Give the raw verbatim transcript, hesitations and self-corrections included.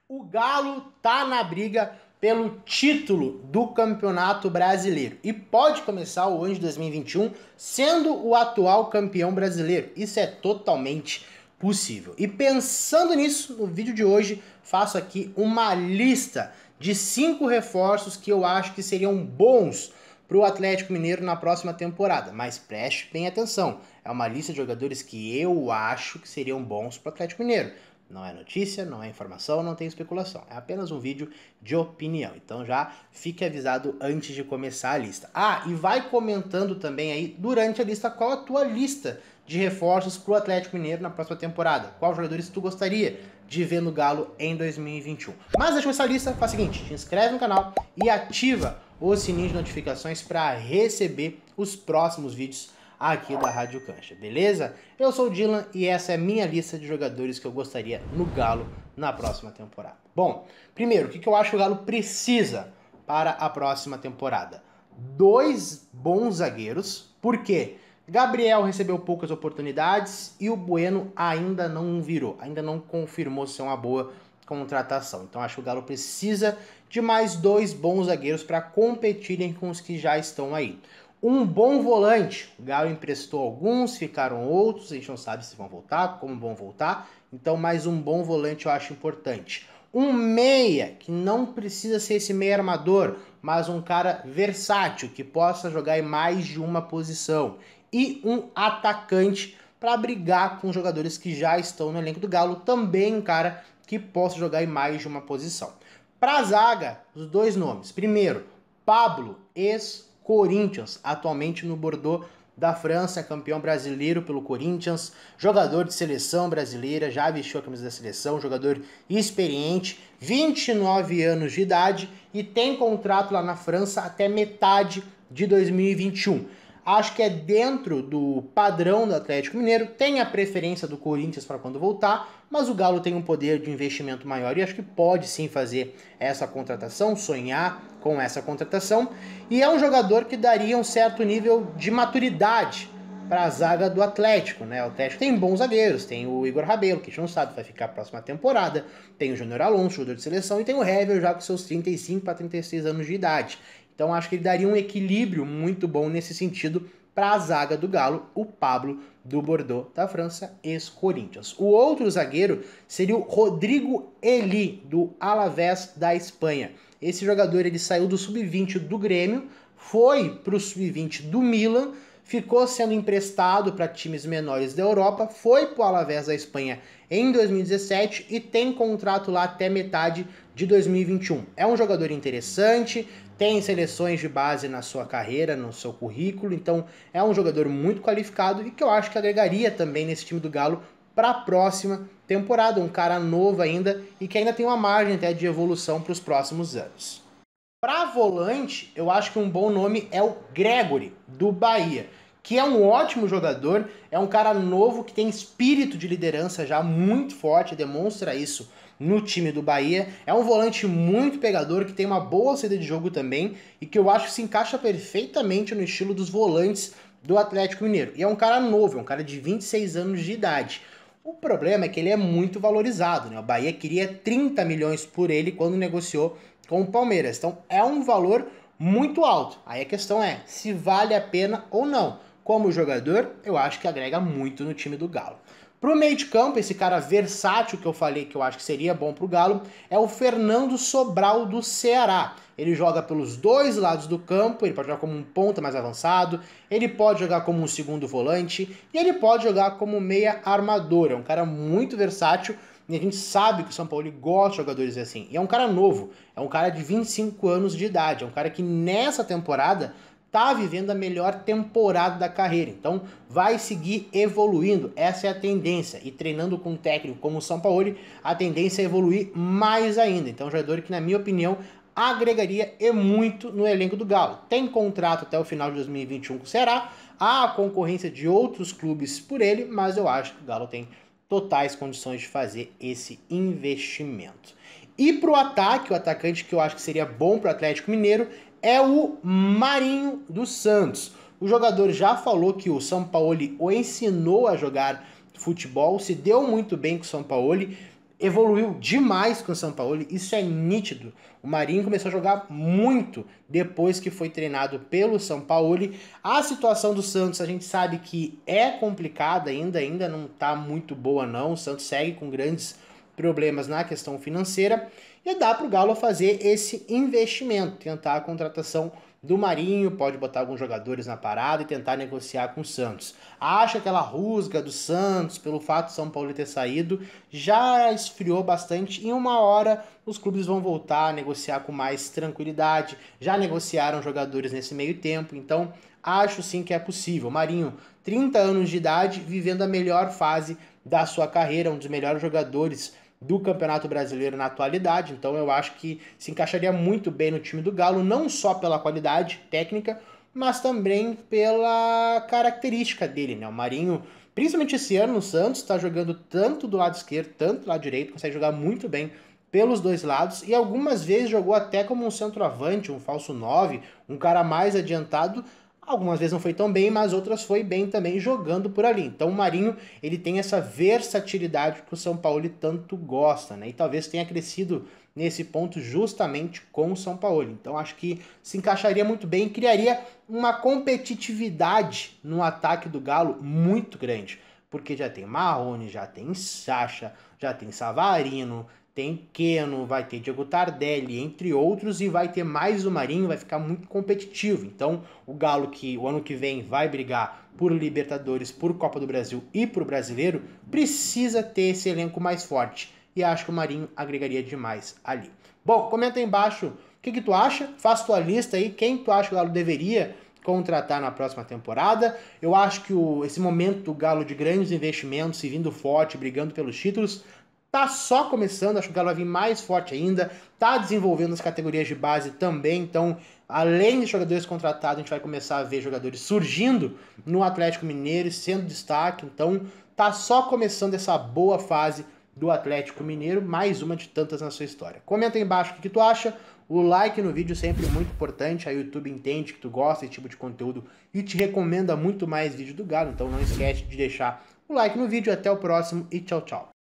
O Galo tá na briga pelo título do Campeonato Brasileiro e pode começar o ano de dois mil e vinte e um sendo o atual campeão brasileiro. Isso é totalmente possível. E pensando nisso, no vídeo de hoje faço aqui uma lista de cinco reforços que eu acho que seriam bons para o Atlético Mineiro na próxima temporada. Mas preste bem atenção, é uma lista de jogadores que eu acho que seriam bons para o Atlético Mineiro. Não é notícia, não é informação, não tem especulação. É apenas um vídeo de opinião. Então já fique avisado antes de começar a lista. Ah, e vai comentando também aí durante a lista qual a tua lista de reforços para o Atlético Mineiro na próxima temporada. Quais jogadores tu gostaria de ver no Galo em dois mil e vinte e um. Mas deixa eu começar a lista, faz o seguinte, te inscreve no canal e ativa o sininho de notificações para receber os próximos vídeos aqui da Rádio Cancha, beleza? Eu sou o Dylan e essa é a minha lista de jogadores que eu gostaria no Galo na próxima temporada. Bom, primeiro, o que eu acho que o Galo precisa para a próxima temporada? Dois bons zagueiros, por quê? Gabriel recebeu poucas oportunidades e o Bueno ainda não virou, ainda não confirmou ser uma boa contratação. Então acho que o Galo precisa de mais dois bons zagueiros para competirem com os que já estão aí. Um bom volante, o Galo emprestou alguns, ficaram outros, a gente não sabe se vão voltar, como vão voltar, então mais um bom volante eu acho importante. Um meia, que não precisa ser esse meia armador, mas um cara versátil, que possa jogar em mais de uma posição. E um atacante para brigar com jogadores que já estão no elenco do Galo, também um cara que possa jogar em mais de uma posição. Para a zaga, os dois nomes. Primeiro, Pablo, ex-Corinthians, atualmente no Bordeaux da França, campeão brasileiro pelo Corinthians, jogador de seleção brasileira, já vestiu a camisa da seleção, jogador experiente, vinte e nove anos de idade e tem contrato lá na França até metade de dois mil e vinte e um. Acho que é dentro do padrão do Atlético Mineiro, tem a preferência do Corinthians para quando voltar, mas o Galo tem um poder de investimento maior e acho que pode sim fazer essa contratação, sonhar com essa contratação. E é um jogador que daria um certo nível de maturidade para a zaga do Atlético, né? O Atlético tem bons zagueiros, tem o Igor Rabelo, que a gente não sabe se vai ficar a próxima temporada, tem o Júnior Alonso, jogador de seleção, e tem o Hever já com seus trinta e cinco para trinta e seis anos de idade. Então acho que ele daria um equilíbrio muito bom nesse sentido para a zaga do Galo, o Pablo do Bordeaux da França, ex-Corinthians. O outro zagueiro seria o Rodrigo Eli, do Alavés da Espanha. Esse jogador ele saiu do sub vinte do Grêmio, foi para o sub vinte do Milan, ficou sendo emprestado para times menores da Europa, foi para o Alavés da Espanha em dois mil e dezessete e tem contrato lá até metade de dois mil e vinte e um. É um jogador interessante, tem seleções de base na sua carreira, no seu currículo, então é um jogador muito qualificado e que eu acho que agregaria também nesse time do Galo para a próxima temporada. Um cara novo ainda e que ainda tem uma margem até de evolução para os próximos anos. Para volante, eu acho que um bom nome é o Gregore, do Bahia, que é um ótimo jogador, é um cara novo que tem espírito de liderança já muito forte, demonstra isso no time do Bahia. É um volante muito pegador, que tem uma boa saída de jogo também, e que eu acho que se encaixa perfeitamente no estilo dos volantes do Atlético Mineiro. E é um cara novo, é um cara de vinte e seis anos de idade. O problema é que ele é muito valorizado, né? O Bahia queria trinta milhões por ele quando negociou com o Palmeiras. Então é um valor muito alto. Aí a questão é se vale a pena ou não. Como jogador, eu acho que agrega muito no time do Galo. Pro meio de campo, esse cara versátil que eu falei que eu acho que seria bom pro Galo é o Fernando Sobral do Ceará. Ele joga pelos dois lados do campo, ele pode jogar como um ponta mais avançado, ele pode jogar como um segundo volante e ele pode jogar como meia armador. É um cara muito versátil e a gente sabe que o São Paulo gosta de jogadores assim. E é um cara novo, é um cara de vinte e cinco anos de idade, é um cara que nessa temporada tá vivendo a melhor temporada da carreira, então vai seguir evoluindo, essa é a tendência, e treinando com um técnico como o São Paulo, a tendência é evoluir mais ainda. Então, um jogador que, na minha opinião, agregaria e muito no elenco do Galo. Tem contrato até o final de dois mil e vinte e um com o Ceará, há a concorrência de outros clubes por ele, mas eu acho que o Galo tem totais condições de fazer esse investimento. E para o ataque, o atacante que eu acho que seria bom para o Atlético Mineiro é o Marinho dos Santos. O jogador já falou que o Sampaoli o ensinou a jogar futebol, se deu muito bem com o Sampaoli, evoluiu demais com o Sampaoli, isso é nítido. O Marinho começou a jogar muito depois que foi treinado pelo Sampaoli. A situação do Santos a gente sabe que é complicada ainda, ainda não tá muito boa não. O Santos segue com grandes problemas na questão financeira e dá para o Galo fazer esse investimento, tentar a contratação do Marinho, pode botar alguns jogadores na parada e tentar negociar com o Santos. Acho que aquela rusga do Santos, pelo fato de São Paulo ter saído, já esfriou bastante. Em uma hora, os clubes vão voltar a negociar com mais tranquilidade. Já negociaram jogadores nesse meio tempo, então acho sim que é possível. Marinho, trinta anos de idade, vivendo a melhor fase da sua carreira, um dos melhores jogadores do Campeonato Brasileiro na atualidade, então eu acho que se encaixaria muito bem no time do Galo, não só pela qualidade técnica, mas também pela característica dele, né? O Marinho, principalmente esse ano no Santos, está jogando tanto do lado esquerdo, tanto do lado direito, consegue jogar muito bem pelos dois lados, e algumas vezes jogou até como um centroavante, um falso nove, um cara mais adiantado. Algumas vezes não foi tão bem, mas outras foi bem também jogando por ali. Então o Marinho, ele tem essa versatilidade que o São Paulo tanto gosta, né? E talvez tenha crescido nesse ponto justamente com o São Paulo. Então acho que se encaixaria muito bem e criaria uma competitividade no ataque do Galo muito grande. Porque já tem Marrone, já tem Sacha, já tem Savarino, tem Keno, vai ter Diego Tardelli, entre outros, e vai ter mais o Marinho, vai ficar muito competitivo. Então, o Galo, que o ano que vem vai brigar por Libertadores, por Copa do Brasil e por Brasileiro, precisa ter esse elenco mais forte. E acho que o Marinho agregaria demais ali. Bom, comenta aí embaixo o que, que tu acha, faz tua lista aí, quem tu acha que o Galo deveria contratar na próxima temporada. Eu acho que o, esse momento do Galo de grandes investimentos, se vindo forte, brigando pelos títulos, tá só começando, acho que o Galo vai vir mais forte ainda, tá desenvolvendo as categorias de base também, então além de jogadores contratados, a gente vai começar a ver jogadores surgindo no Atlético Mineiro e sendo destaque, então tá só começando essa boa fase do Atlético Mineiro, mais uma de tantas na sua história. Comenta aí embaixo o que, que tu acha, o like no vídeo sempre muito importante, a YouTube entende que tu gosta desse tipo de conteúdo e te recomenda muito mais vídeo do Galo, então não esquece de deixar o like no vídeo, até o próximo e tchau, tchau.